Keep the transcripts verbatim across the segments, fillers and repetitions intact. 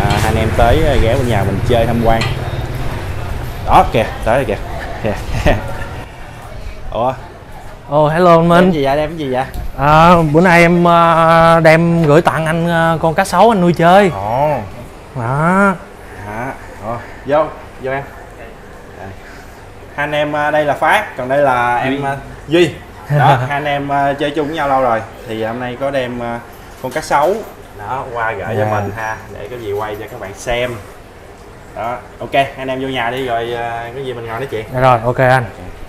hai anh em tới ghé bên nhà mình chơi tham quan. Đó kìa, tới rồi kìa. Kìa. Ủa? Ồ, oh, hello anh Minh. Đem gì vậy? Đem cái gì vậy? À, bữa nay em uh, đem gửi tặng anh uh, con cá sấu anh nuôi chơi. Ồ. Đó. À, ồ, vô, vô em. À. Hai anh em đây là Phát, còn đây là em Duy. Duy. Đó, hai anh em uh, chơi chung với nhau lâu rồi. Thì hôm nay có đem uh, con cá sấu đó qua gửi yeah. cho mình ha, để có gì quay cho các bạn xem. Đó, ok, hai anh em vô nhà đi rồi uh, có gì mình ngồi nói chuyện. Dạ rồi, ok anh.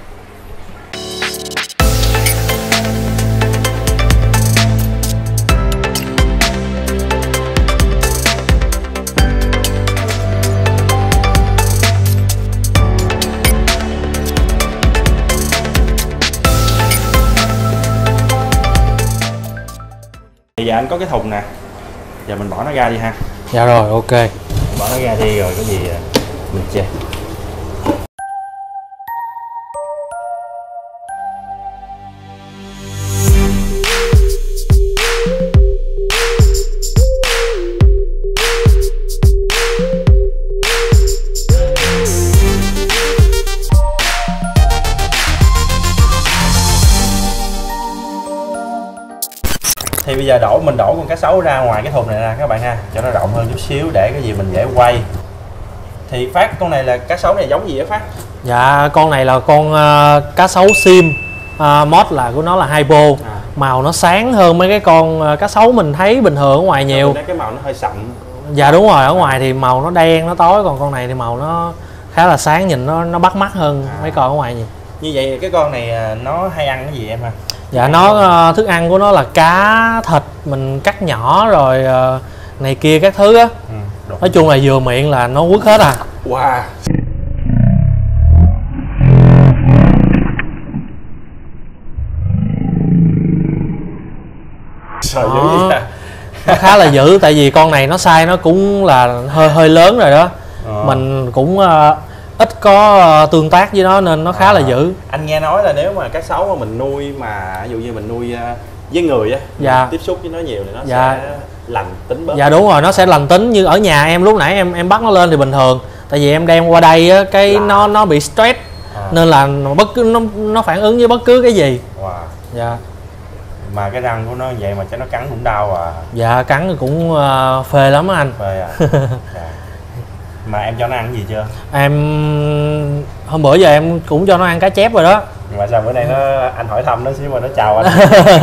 Bây giờ anh có cái thùng nè, giờ mình bỏ nó ra đi ha. Dạ rồi, ok. Bỏ nó ra đi rồi có gì mình chơi. Thì bây giờ đổ mình đổ con cá sấu ra ngoài cái thùng này ra các bạn ha, cho nó rộng hơn chút xíu để cái gì mình dễ quay. Thì Phát, con này là cá sấu này giống gì á Phát? Dạ, con này là con uh, cá sấu sim, uh, mod là của nó là hypo. À. Màu nó sáng hơn mấy cái con uh, cá sấu mình thấy bình thường ở ngoài nhiều. Cái màu nó hơi sậm. Dạ đúng rồi, ở ngoài thì màu nó đen, nó tối, còn con này thì màu nó khá là sáng, nhìn nó nó bắt mắt hơn à. mấy con ở ngoài nhiều. Như vậy cái con này nó hay ăn cái gì em ha? Dạ nó thức ăn của nó là cá thịt mình cắt nhỏ rồi này kia các thứ á. Ừ, nói chung là vừa miệng là nó quất hết à. Wow. Trời dữ vậy? Nó khá là dữ, tại vì con này nó size nó cũng là hơi hơi lớn rồi đó. À. Mình cũng uh, ít có uh, tương tác với nó nên nó khá à, là dữ. Anh nghe nói là nếu mà cá sấu mà mình nuôi mà ví dụ như mình nuôi uh, với người á, dạ. tiếp xúc với nó nhiều thì nó dạ. sẽ lành tính bớt. Dạ đúng rồi, nó sẽ lành tính. Như ở nhà em lúc nãy em em bắt nó lên thì bình thường, tại vì em đem qua đây á, cái là... nó nó bị stress à. Nên là bất cứ nó nó phản ứng với bất cứ cái gì. Wow. Dạ. Mà cái răng của nó vậy mà cho nó cắn cũng đau à. Dạ cắn cũng uh, phê lắm á anh. Phê à. Dạ. Mà em cho nó ăn gì chưa? Em hôm bữa giờ em cũng cho nó ăn cá chép rồi đó. Nhưng mà sao bữa nay nó anh hỏi thăm nó xíu mà nó chào anh.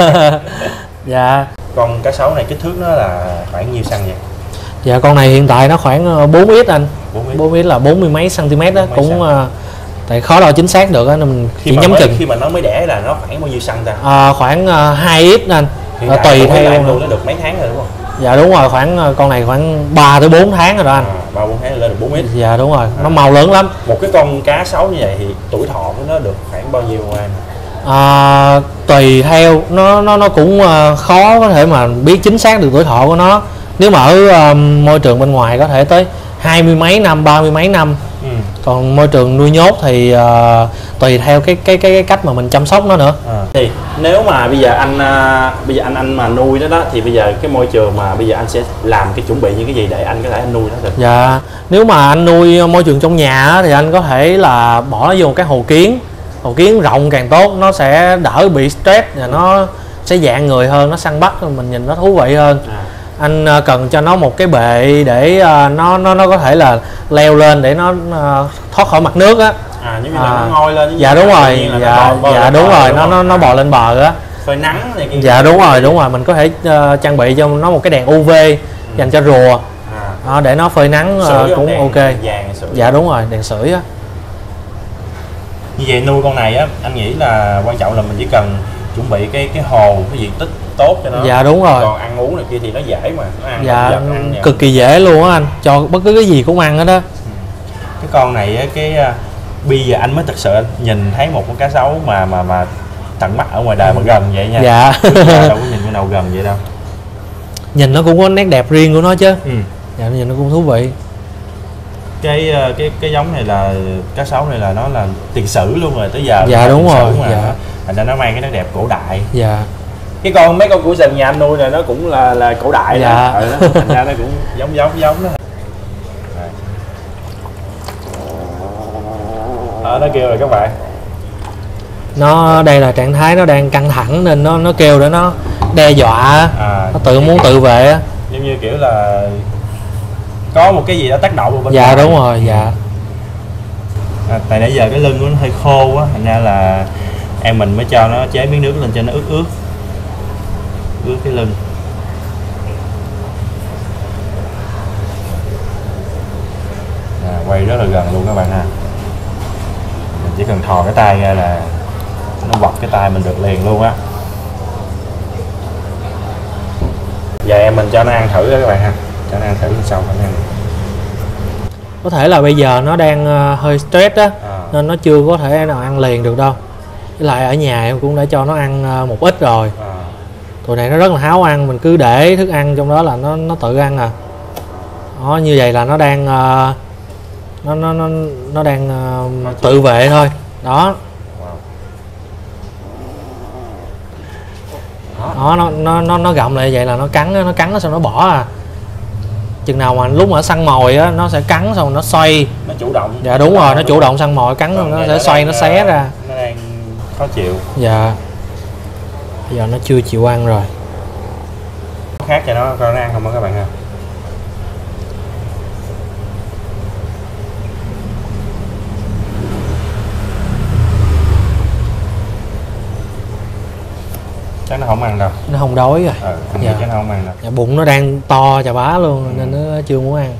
Dạ. Con cá sấu này kích thước nó là khoảng nhiêu xăng vậy? Dạ con này hiện tại nó khoảng bốn x anh. bốn x là bốn mươi mấy cm đó, cũng uh, tại khó đo chính xác được á nên mình khi chỉ nhắm mới, chừng. Khi mà nó mới đẻ là nó khoảng bao nhiêu xăng ta? À, khoảng uh, hai x anh. À, tùy theo em nuôi nó được mấy tháng rồi đúng không? Dạ đúng rồi, khoảng con này khoảng ba tới bốn tháng rồi đó anh. ba bốn tháng lên được bốn x. Dạ đúng rồi, à. nó màu lớn lắm. Một cái con cá sấu như vậy thì tuổi thọ của nó được khoảng bao nhiêu em? À, tùy theo nó nó nó cũng uh, khó có thể mà biết chính xác được tuổi thọ của nó. Nếu mà ở uh, môi trường bên ngoài có thể tới hai mươi mấy năm, ba mươi mấy năm. Ừ. Còn môi trường nuôi nhốt thì uh, tùy theo cái cái cái cái cách mà mình chăm sóc nó nữa. À. Thì nếu mà bây giờ anh uh, bây giờ anh anh mà nuôi nó đó thì bây giờ cái môi trường mà bây giờ anh sẽ làm cái chuẩn bị những cái gì để anh có thể anh nuôi nó được? Dạ, nếu mà anh nuôi môi trường trong nhà thì anh có thể là bỏ nó vô một cái hồ kiến. Hồ kiến rộng càng tốt, nó sẽ đỡ bị stress và nó sẽ dạng người hơn, nó săn bắt mình nhìn nó thú vị hơn. À. Anh cần cho nó một cái bệ để nó nó nó có thể là leo lên để nó thoát khỏi mặt nước á. À, giống như là à, nó ngoi lên. Dạ đúng rồi, dạ bò, dạ đúng rồi, nó nó nó bò lên bờ á. Phơi nắng này kia. Dạ đúng rồi, đúng rồi, mình có thể uh, trang bị cho nó một cái đèn u vê ừ. dành cho rùa. À. À, để nó phơi nắng uh, cũng ok. Vàng, dạ đúng rồi, đèn sưởi á. Như vậy nuôi con này á, anh nghĩ là quan trọng là mình chỉ cần chuẩn bị cái cái hồ, cái diện tích tốt cho nó. Dạ đúng rồi. Còn ăn uống này kia thì nó dễ mà, nó ăn. Dạ ăn cực kỳ dễ luôn á anh, cho bất cứ cái gì cũng ăn hết đó. Ừ. Cái con này á, cái bây giờ anh mới thực sự nhìn thấy một con cá sấu mà mà mà tận mắt ở ngoài đời mà gần vậy nha. Dạ. Đâu có nhìn cái nào gần vậy đâu. Nhìn nó cũng có nét đẹp riêng của nó chứ. Ừ. Dạ nhìn nó cũng thú vị. Cái cái cái giống này là cá sấu này là nó là tiền sử luôn rồi tới giờ. Dạ đúng rồi. Mà dạ. Thành ra nó mang cái nét đẹp cổ đại. Dạ. Cái con mấy con củ sừng nhà anh nuôi này nó cũng là là cổ đại. Dạ. Đó. Thành ra nó cũng giống giống giống đó. Đó, nó kêu rồi các bạn. Nó đây là trạng thái nó đang căng thẳng nên nó nó kêu để nó đe dọa, à, nó tự muốn tự vệ á. Giống như kiểu là có một cái gì đó tác động vào bên dạ ngoài. Đúng rồi, dạ. À, tại nãy giờ cái lưng của nó hơi khô quá, thành ra là em mình mới cho nó chế miếng nước lên cho nó ướt ướt ướt cái lưng. À, quay rất là gần luôn các bạn ha. Mình chỉ cần thò cái tay ra là nó bật cái tay mình được liền luôn á. Giờ em mình cho nó ăn thử đó các bạn ha, cho nó ăn thử sau nó ăn. Có thể là bây giờ nó đang uh, hơi stress á, à. nên nó chưa có thể nào ăn liền được đâu. Với lại ở nhà em cũng đã cho nó ăn uh, một ít rồi. À. Tụi này nó rất là háo ăn, mình cứ để thức ăn trong đó là nó nó tự ăn à. Đó, như vậy là nó đang uh, nó nó nó nó đang uh, tự vệ thôi. Đó. Đó, nó nó nó nó gặm lại vậy là nó cắn nó cắn nó xong nó bỏ à. Chừng nào mà lúc mà nó săn mồi á nó sẽ cắn xong nó xoay. Nó chủ động. Dạ đúng rồi, nó chủ động săn mồi cắn xong nó sẽ xoay nó xé ra. Nó đang khó chịu. Dạ. Bây giờ nó chưa chịu ăn rồi. Khác cho nó coi nó ăn không đó các bạn ha. Chắc nó không ăn đâu. Nó không đói rồi. Ừ, anh dạ. nghĩ chắc nó không ăn đâu. Dạ, bụng nó đang to chà bá luôn. Ừ. Nên nó chưa muốn ăn.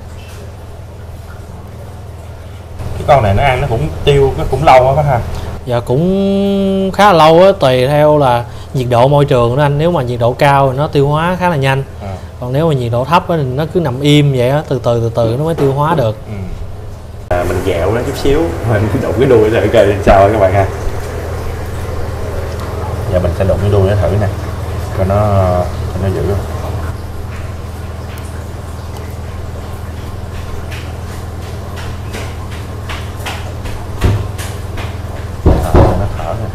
Cái con này nó ăn nó cũng tiêu nó cũng lâu quá ha. Dạ cũng khá là lâu á, tùy theo là nhiệt độ môi trường đó anh. Nếu mà nhiệt độ cao thì nó tiêu hóa khá là nhanh. À. Còn nếu mà nhiệt độ thấp á thì nó cứ nằm im vậy á, từ từ từ từ nó mới tiêu hóa được. Ừ. À, mình dẹo nó chút xíu, mình đụng cái đuôi thử coi sao các bạn ha. Giờ mình sẽ đụng cái đuôi nó thử nè, coi nó cho nó giữ không. À, nó thở nè.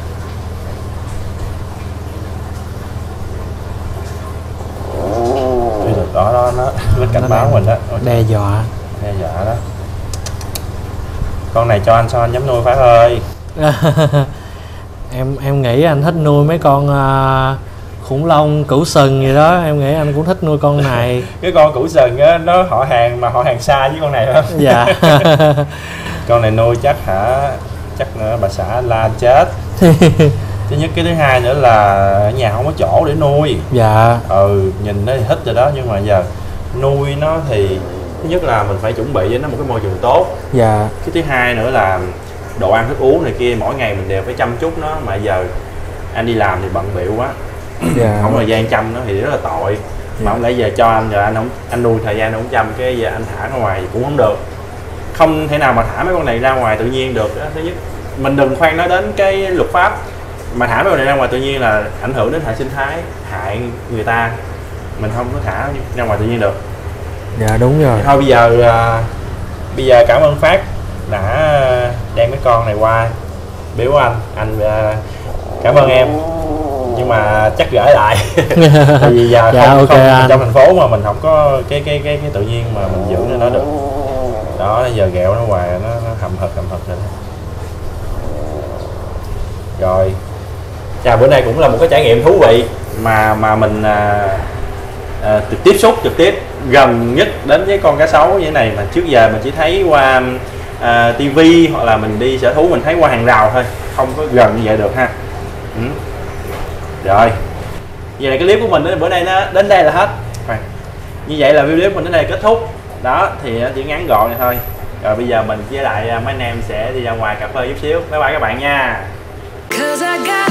Đó đó nó nó cảnh báo mình đó, đe dọa đe dọa đó. Con này cho anh sao anh dám nuôi Phát ơi. em em nghĩ anh thích nuôi mấy con uh, khủng long cửu sừng gì đó, em nghĩ anh cũng thích nuôi con này. Cái con cửu sừng á nó họ hàng mà họ hàng xa với con này không? Dạ. Con này nuôi chắc hả, chắc nữa bà xã la chết. Thứ nhất, cái thứ hai nữa là ở nhà không có chỗ để nuôi. Dạ. Ừ, nhìn nó thì thích rồi đó, nhưng mà giờ nuôi nó thì thứ nhất là mình phải chuẩn bị với nó một cái môi trường tốt. Dạ. Cái thứ hai nữa là đồ ăn thức uống này kia mỗi ngày mình đều phải chăm chút nó, mà giờ anh đi làm thì bận bịu quá. Dạ. Không có thời gian chăm nó thì rất là tội. Dạ. Mà không lẽ giờ cho anh rồi anh không anh nuôi thời gian không chăm, cái giờ anh thả ra ngoài thì cũng không được. Không thể nào mà thả mấy con này ra ngoài tự nhiên được đó. Thứ nhất mình đừng khoan nói đến cái luật pháp, mà thả mấy con này ra ngoài tự nhiên là ảnh hưởng đến hệ sinh thái, hại người ta, mình không có thả ra ngoài tự nhiên được. Dạ đúng rồi. Thì thôi bây giờ à, bây giờ cảm ơn Phát đã đem cái con này qua biếu anh anh à, cảm ơn em, nhưng mà chắc gửi lại. Tại vì giờ dạ, không, okay, không anh. trong thành phố mà mình không có cái cái cái, cái tự nhiên mà mình giữ cho nó được đó. Giờ ghẹo nó hoài nó, nó hầm hực hầm hực rồi đó. Rồi chà, bữa nay cũng là một cái trải nghiệm thú vị mà mà mình à, à, tiếp xúc trực tiếp gần nhất đến với con cá sấu như thế này, mà trước giờ mình chỉ thấy qua à, tivi hoặc là mình đi sở thú mình thấy qua hàng rào thôi, không có gần như vậy được ha. Ừ. Rồi vậy là cái clip của mình bữa nay nó đến đây là hết. Rồi. Như vậy là video của mình đến đây kết thúc đó, thì chỉ ngắn gọn này thôi. Rồi bây giờ mình với lại mấy anh em sẽ đi ra ngoài cà phê chút xíu. Bye bye các bạn nha.